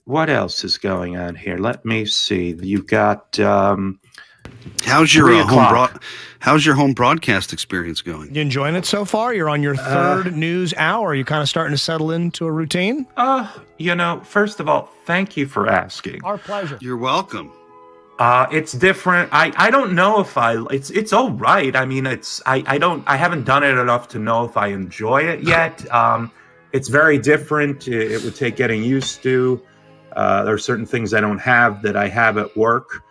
what else is going on here? Let me see. You got how's your home broadcast experience going? You enjoying it so far? You're on your third news hour. Are you kind of starting to settle into a routine? First of all, thank you for asking. Our pleasure. You're welcome. It's different. I don't know if it's all right. I mean, I haven't done it enough to know if I enjoy it yet. It's very different. It would take getting used to. There are certain things I don't have that I have at work.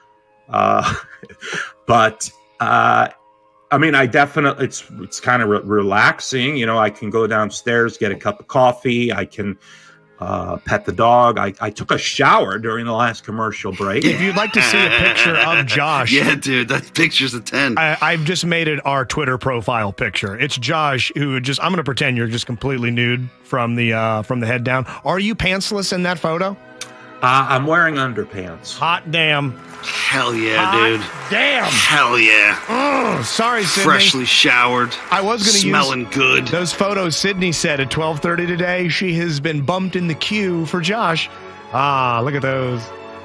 But I mean, I definitely, it's kind of relaxing. You know, I can go downstairs, get a cup of coffee. I can pet the dog. I took a shower during the last commercial break. If you'd like to see a picture of Josh. Yeah, dude, that picture's a 10. I've just made it our Twitter profile picture. It's Josh who I'm going to pretend you're just completely nude from the head down. Are you pantsless in that photo? I'm wearing underpants. Hot damn. Hell yeah, Hot dude. Damn. Hell yeah. Sorry, Sydney. Freshly showered. I was going to smelling good. Those photos Sydney said at 12:30 today. She has been bumped in the queue for Josh. Look at those.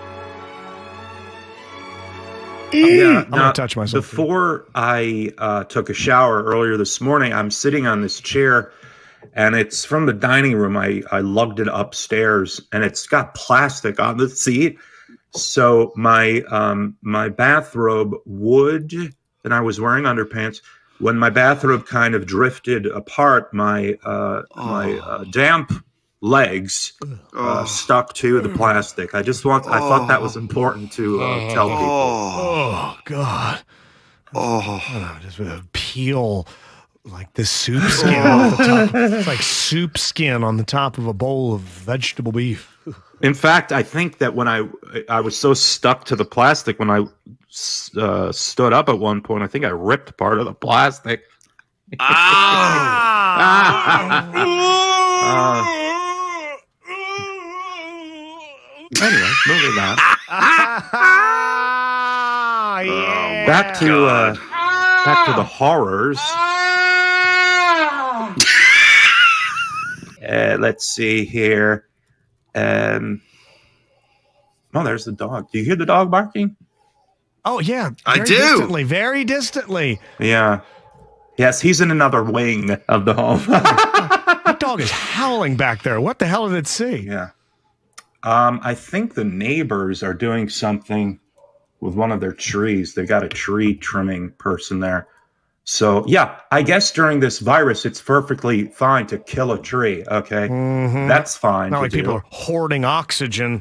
I'm going to touch myself. Before I took a shower earlier this morning, I'm sitting on this chair, and it's from the dining room. I lugged it upstairs, and it's got plastic on the seat. So my bathrobe would, and I was wearing underpants. When my bathrobe kind of drifted apart, my damp legs stuck to the plastic. I thought that was important to tell people. Oh God. Just peel like this soup skin off the top. It's like soup skin on the top of a bowl of vegetable beef. In fact, I think that when I was so stuck to the plastic, when I stood up at one point, I think I ripped part of the plastic. Anyway, moving on. Yeah. Back to the horrors. Let's see here. There's the dog. Do you hear the dog barking? Oh yeah, I do. Distantly, very distantly. Yeah. Yes, he's in another wing of the home. That dog is howling back there. What the hell did it see? Yeah. I think the neighbors are doing something with one of their trees. They got a tree trimming person there. So, yeah, I guess during this virus, it's perfectly fine to kill a tree, okay? Mm-hmm. That's fine. Not like people are hoarding oxygen.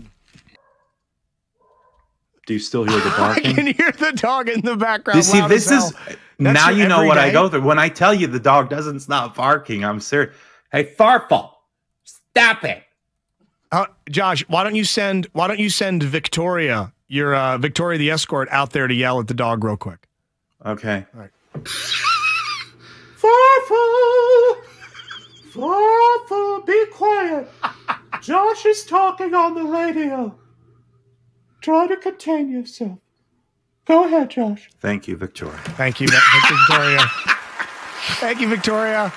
Do you still hear the barking? I can hear the dog in the background. You see, this is... Now you know what I go through. When I tell you the dog doesn't stop barking, I'm serious. Hey, Farfel, stop it. Josh, why don't you send Victoria, your Victoria the escort, out there to yell at the dog real quick? Okay. All right. Farfel, be quiet. Josh is talking on the radio. Try to contain yourself. Go ahead, Josh. Thank you, Victoria. Thank you, Victoria. Thank you, Victoria.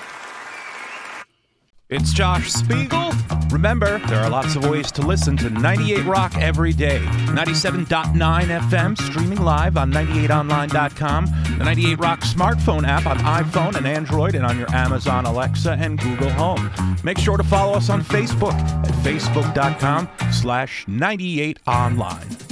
It's Josh Spiegel. Remember, there are lots of ways to listen to 98 Rock every day. 97.9 FM, streaming live on 98online.com. The 98 Rock smartphone app on iPhone and Android and on your Amazon Alexa and Google Home. Make sure to follow us on Facebook at facebook.com/98online.